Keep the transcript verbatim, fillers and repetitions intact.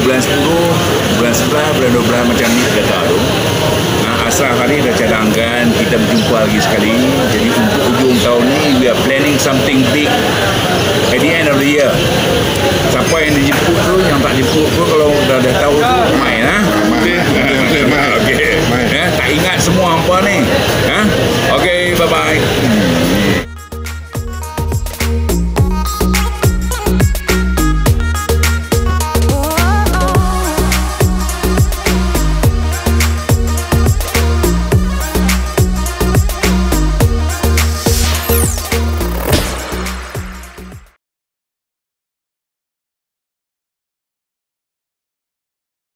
bulan sepuluh, bulan sebelas, bulan dua belas macam ni kita tahu. Nah, asal hari dah cadangkan kita berjumpa lagi sekali. Jadi untuk hujung tahun ni we are planning something big at the end of the year. Siapa yang dijemput tu, yang tak